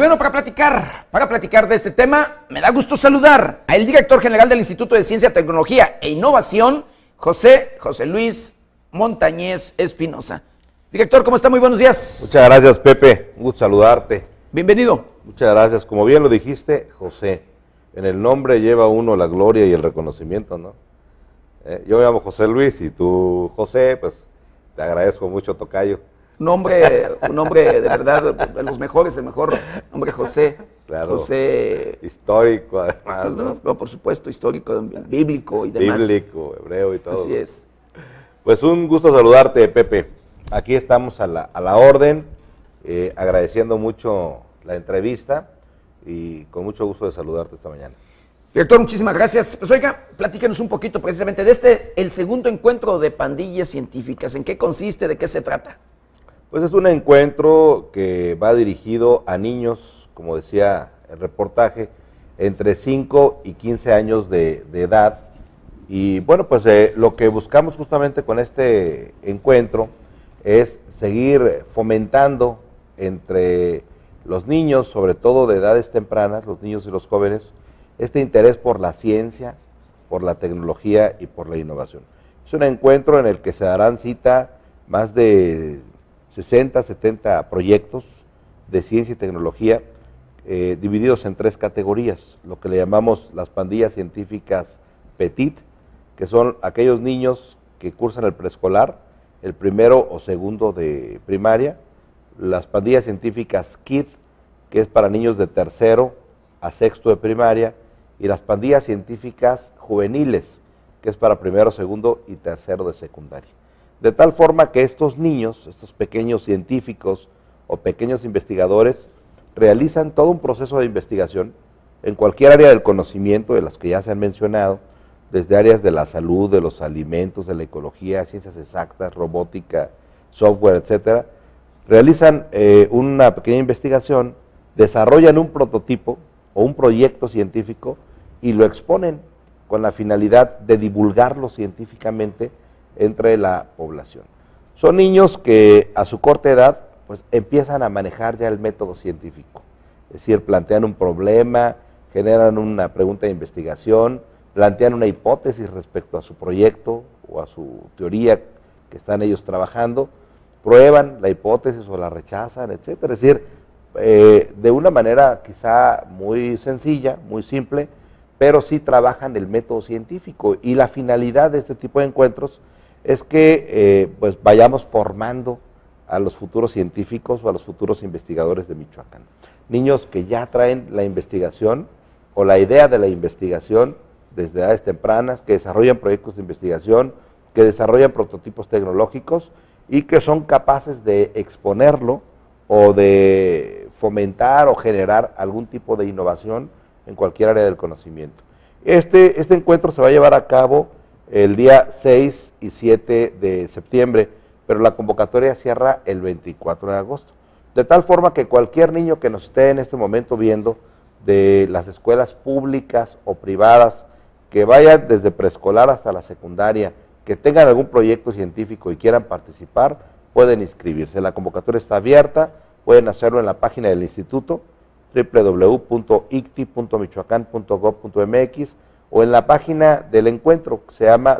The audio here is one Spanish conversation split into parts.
Y bueno, para platicar de este tema, me da gusto saludar al director general del Instituto de Ciencia, Tecnología e Innovación, José Luis Montañez Espinosa. Director, ¿cómo está? Muy buenos días. Muchas gracias, Pepe. Un gusto saludarte. Bienvenido. Muchas gracias. Como bien lo dijiste, José, en el nombre lleva uno la gloria y el reconocimiento, ¿no? Yo me llamo José Luis y tú, José, pues te agradezco mucho, tocayo. Un hombre de verdad, de los mejores, el mejor nombre, José. Claro. José. Histórico, además, ¿no? No, por supuesto, histórico, bíblico y demás. Bíblico, hebreo y todo. Así es. Pues un gusto saludarte, Pepe. Aquí estamos a la orden, agradeciendo mucho la entrevista y con mucho gusto de saludarte esta mañana. Director, muchísimas gracias. Pues oiga, platíquenos un poquito precisamente de el segundo encuentro de pandillas científicas. ¿En qué consiste? ¿De qué se trata? Pues es un encuentro que va dirigido a niños, como decía el reportaje, entre 5 y 15 años de edad. Y bueno, pues lo que buscamos justamente con este encuentro es seguir fomentando entre los niños, sobre todo de edades tempranas, los niños y los jóvenes, este interés por la ciencia, por la tecnología y por la innovación. Es un encuentro en el que se darán cita más de 60, 70 proyectos de ciencia y tecnología divididos en 3 categorías, lo que le llamamos las pandillas científicas Petit, que son aquellos niños que cursan el preescolar, el primero o segundo de primaria, las pandillas científicas Kid, que es para niños de tercero a sexto de primaria, y las pandillas científicas juveniles, que es para primero, segundo y tercero de secundaria. De tal forma que estos niños, estos pequeños científicos o pequeños investigadores, realizan todo un proceso de investigación en cualquier área del conocimiento de las que ya se han mencionado, desde áreas de la salud, de los alimentos, de la ecología, ciencias exactas, robótica, software, etcétera. Realizan una pequeña investigación, desarrollan un prototipo o un proyecto científico y lo exponen con la finalidad de divulgarlo científicamente entre la población. Son niños que a su corta edad pues empiezan a manejar ya el método científico, es decir, plantean un problema, generan una pregunta de investigación, plantean una hipótesis respecto a su proyecto o a su teoría que están ellos trabajando, prueban la hipótesis o la rechazan, etcétera. Es decir, de una manera quizá muy sencilla, muy simple, pero sí trabajan el método científico, y la finalidad de este tipo de encuentros es que pues vayamos formando a los futuros científicos o a los futuros investigadores de Michoacán. Niños que ya traen la investigación o la idea de la investigación desde edades tempranas, que desarrollan proyectos de investigación, que desarrollan prototipos tecnológicos y que son capaces de exponerlo o de fomentar o generar algún tipo de innovación en cualquier área del conocimiento. Este encuentro se va a llevar a cabo el día 6 y 7 de septiembre, pero la convocatoria cierra el 24 de agosto. De tal forma que cualquier niño que nos esté en este momento viendo, de las escuelas públicas o privadas, que vayan desde preescolar hasta la secundaria, que tengan algún proyecto científico y quieran participar, pueden inscribirse. La convocatoria está abierta, pueden hacerlo en la página del instituto, www.icti.michoacan.gov.mx, o en la página del encuentro, que se llama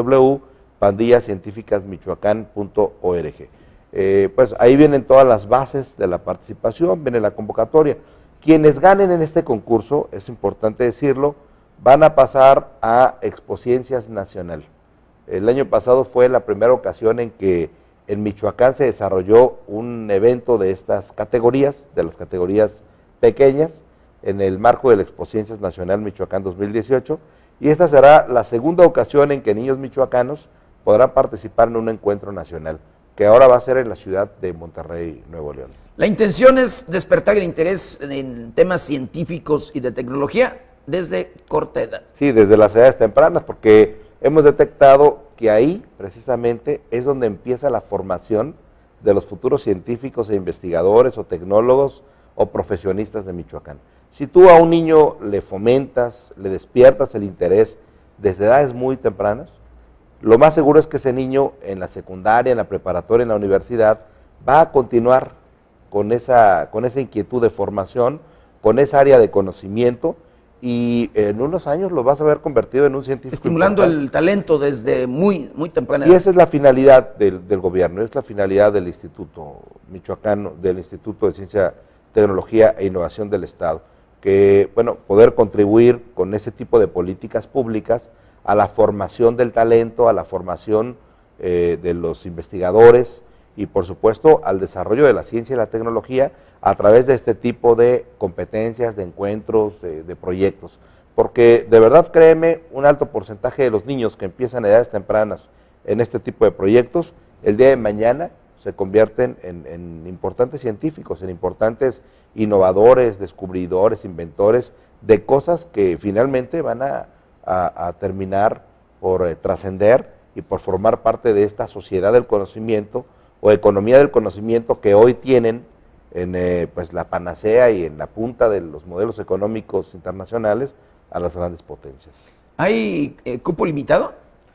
www.pandillascientificasmichoacan.org. Pues ahí vienen todas las bases de la participación, viene la convocatoria. Quienes ganen en este concurso, es importante decirlo, van a pasar a Expociencias Nacional. El año pasado fue la primera ocasión en que en Michoacán se desarrolló un evento de estas categorías, de las categorías pequeñas, en el marco de la Expociencias Nacional Michoacán 2018, y esta será la segunda ocasión en que niños michoacanos podrán participar en un encuentro nacional, que ahora va a ser en la ciudad de Monterrey, Nuevo León. La intención es despertar el interés en temas científicos y de tecnología desde corta edad. Sí, desde las edades tempranas, porque hemos detectado que ahí precisamente es donde empieza la formación de los futuros científicos e investigadores o tecnólogos o profesionistas de Michoacán. Si tú a un niño le fomentas, le despiertas el interés desde edades muy tempranas, lo más seguro es que ese niño en la secundaria, en la preparatoria, en la universidad, va a continuar con esa inquietud de formación, con esa área de conocimiento, y en unos años lo vas a ver convertido en un científico estimulando importante. el talento desde muy temprana Y edad. esa es la finalidad del gobierno, es la finalidad del Instituto Michoacano, del Instituto de Ciencia, Tecnología e Innovación del Estado, que, bueno, poder contribuir con ese tipo de políticas públicas a la formación del talento, a la formación de los investigadores y, por supuesto, al desarrollo de la ciencia y la tecnología a través de este tipo de competencias, de encuentros, de proyectos. Porque, de verdad, créeme, un alto porcentaje de los niños que empiezan a edades tempranas en este tipo de proyectos, el día de mañana se convierten en importantes científicos, en importantes innovadores, descubridores, inventores de cosas que finalmente van a terminar por trascender y por formar parte de esta sociedad del conocimiento o economía del conocimiento que hoy tienen en pues la panacea y en la punta de los modelos económicos internacionales a las grandes potencias. ¿Hay cupo limitado?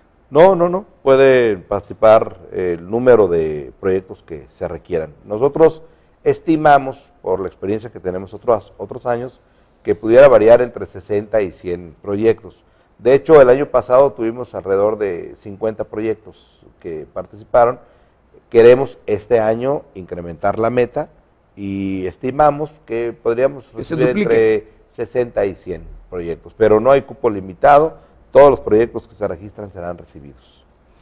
No, puede participar el número de proyectos que se requieran. Nosotros estimamos, por la experiencia que tenemos otros años, que pudiera variar entre 60 y 100 proyectos. De hecho, el año pasado tuvimos alrededor de 50 proyectos que participaron. Queremos este año incrementar la meta y estimamos que podríamos recibir entre 60 y 100 proyectos, pero no hay cupo limitado, todos los proyectos que se registran serán recibidos.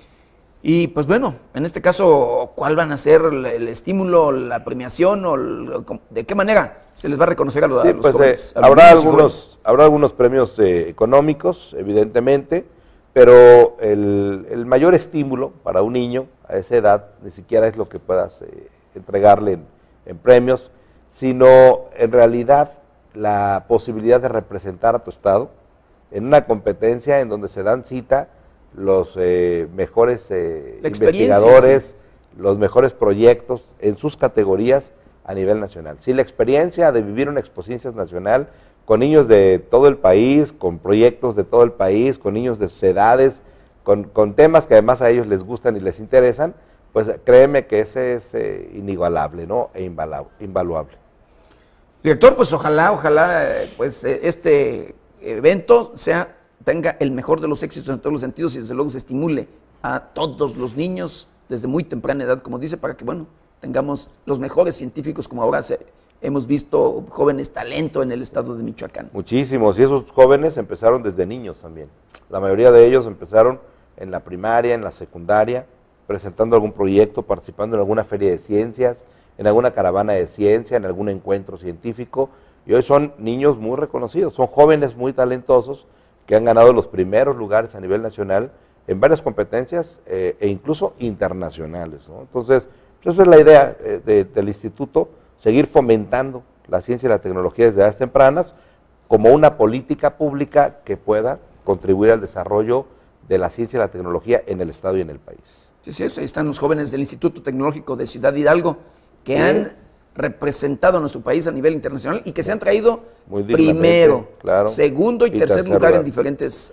Y pues bueno, en este caso, ¿cuál van a ser el estímulo, la premiación o de qué manera se les va a reconocer a los, sí, pues, jóvenes? Habrá algunos premios económicos, evidentemente, pero el mayor estímulo para un niño a esa edad ni siquiera es lo que puedas entregarle en premios, sino en realidad la posibilidad de representar a tu estado en una competencia en donde se dan cita los mejores investigadores, sí, los mejores proyectos en sus categorías a nivel nacional. Sí, la experiencia de vivir una Expociencias nacional con niños de todo el país, con proyectos de todo el país, con niños de sus edades, con temas que además a ellos les gustan y les interesan, pues créeme que ese es inigualable, ¿no? E invaluable. Director, pues ojalá, pues este evento tenga el mejor de los éxitos en todos los sentidos y desde luego se estimule a todos los niños desde muy temprana edad, como dice, para que, bueno, tengamos los mejores científicos como ahora hemos visto jóvenes talento en el estado de Michoacán. Muchísimos, y esos jóvenes empezaron desde niños también. La mayoría de ellos empezaron en la primaria, en la secundaria, presentando algún proyecto, participando en alguna feria de ciencias, en alguna caravana de ciencia, en algún encuentro científico, y hoy son niños muy reconocidos, son jóvenes muy talentosos que han ganado los primeros lugares a nivel nacional en varias competencias e incluso internacionales, ¿no? Entonces, esa es la idea del instituto, seguir fomentando la ciencia y la tecnología desde edades tempranas como una política pública que pueda contribuir al desarrollo de la ciencia y la tecnología en el estado y en el país. Sí, ahí están los jóvenes del Instituto Tecnológico de Ciudad Hidalgo que han representado a nuestro país a nivel internacional y que se han traído primero, claro, segundo y tercer lugar en diferentes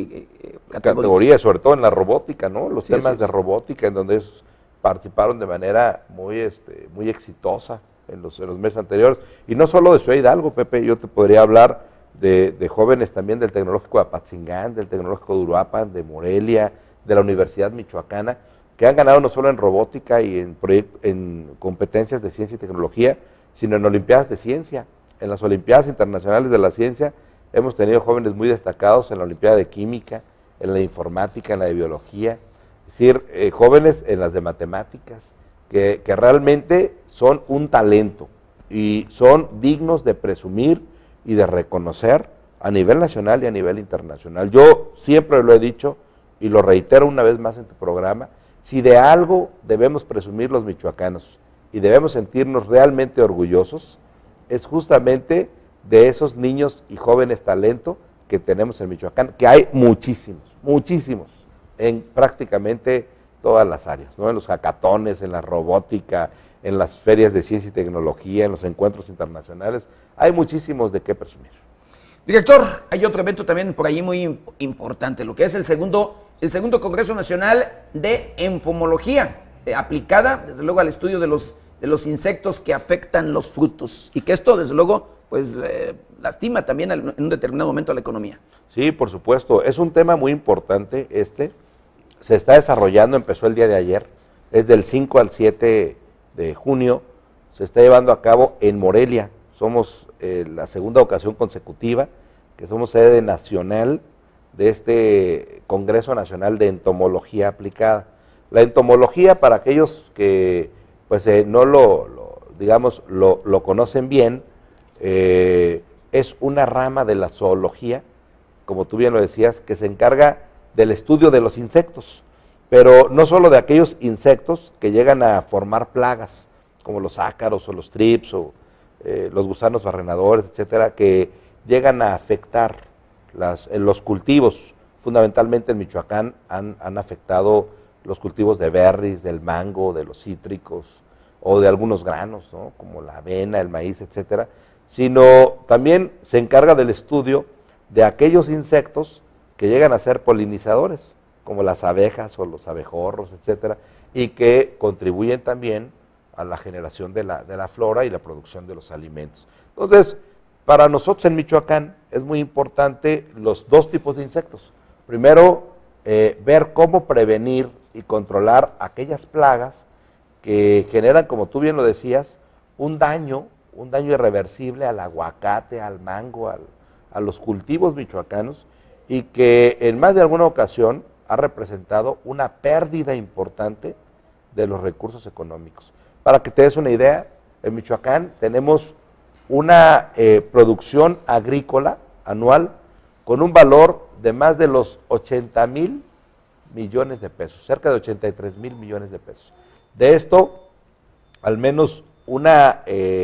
categorías, sobre todo en la robótica, ¿no? Los temas de robótica en donde ellos participaron de manera muy exitosa en los meses anteriores. Y no solo de Ciudad Hidalgo, Pepe, yo te podría hablar de jóvenes también del Tecnológico de Apatzingán, del Tecnológico de Uruapan, de Morelia, de la Universidad Michoacana, que han ganado no solo en robótica y en competencias de ciencia y tecnología, sino en olimpiadas de ciencia. En las Olimpiadas Internacionales de la Ciencia hemos tenido jóvenes muy destacados en la Olimpiada de Química, en la de Informática, en la de Biología, es decir, jóvenes en las de Matemáticas, que realmente son un talento y son dignos de presumir y de reconocer a nivel nacional y a nivel internacional. Yo siempre lo he dicho y lo reitero una vez más en tu programa, si de algo debemos presumir los michoacanos y debemos sentirnos realmente orgullosos, es justamente de esos niños y jóvenes talento que tenemos en Michoacán, que hay muchísimos, en prácticamente todas las áreas, ¿no? En los hackatones, en la robótica, en las ferias de ciencia y tecnología, en los encuentros internacionales, hay muchísimos de qué presumir. Director, hay otro evento también por ahí muy importante, lo que es el segundo Congreso Nacional de Enfomología, aplicada desde luego al estudio de los de los insectos que afectan los frutos y que esto, desde luego, pues lastima también en un determinado momento a la economía. Sí, por supuesto. Es un tema muy importante se está desarrollando, empezó el día de ayer, es del 5 al 7 de junio, se está llevando a cabo en Morelia. Somos la segunda ocasión consecutiva que somos sede nacional de este Congreso Nacional de Entomología Aplicada. La entomología, para aquellos que pues no lo conocen bien, es una rama de la zoología, como tú bien lo decías, que se encarga del estudio de los insectos, pero no solo de aquellos insectos que llegan a formar plagas, como los ácaros o los trips o los gusanos barrenadores, etcétera, que llegan a afectar los cultivos. Fundamentalmente en Michoacán han afectado los cultivos de berries, del mango, de los cítricos o de algunos granos, ¿no?, como la avena, el maíz, etcétera, sino también se encarga del estudio de aquellos insectos que llegan a ser polinizadores, como las abejas o los abejorros, etcétera, y que contribuyen también a la generación de la flora y la producción de los alimentos. Entonces, para nosotros en Michoacán es muy importante los dos tipos de insectos. Primero, ver cómo prevenir y controlar aquellas plagas que generan, como tú bien lo decías, un daño irreversible al aguacate, al mango, a los cultivos michoacanos, y que en más de alguna ocasión ha representado una pérdida importante de los recursos económicos. Para que te des una idea, en Michoacán tenemos una producción agrícola anual con un valor de más de los 80,000 millones de pesos, cerca de 83,000 millones de pesos. De esto, al menos una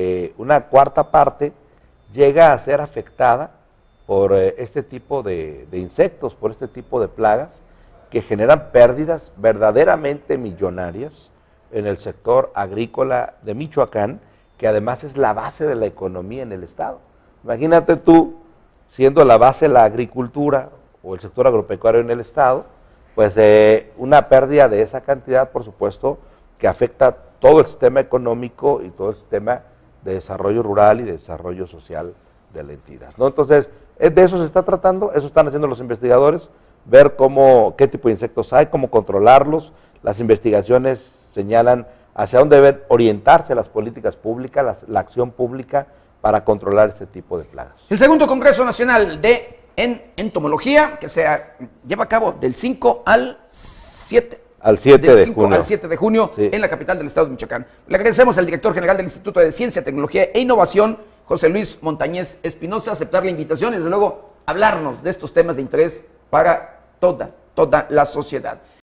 cuarta parte llega a ser afectada por este tipo de insectos, por este tipo de plagas que generan pérdidas verdaderamente millonarias en el sector agrícola de Michoacán, que además es la base de la economía en el estado. Imagínate tú, siendo la base la agricultura o el sector agropecuario en el estado, pues una pérdida de esa cantidad, por supuesto, que afecta todo el sistema económico y todo el sistema de desarrollo rural y de desarrollo social de la entidad, ¿no? Entonces, de eso se está tratando, eso están haciendo los investigadores, ver qué tipo de insectos hay, cómo controlarlos. Las investigaciones señalan hacia dónde deben orientarse las políticas públicas, la acción pública para controlar este tipo de plagas. El segundo Congreso Nacional de Entomología, que se lleva a cabo del 5 al 7. Al 7 del de 5 junio. al 7 de junio, Sí. En la capital del estado de Michoacán. Le agradecemos al director general del Instituto de Ciencia, Tecnología e Innovación, José Luis Montañez Espinosa, aceptar la invitación y desde luego hablarnos de estos temas de interés para toda la sociedad.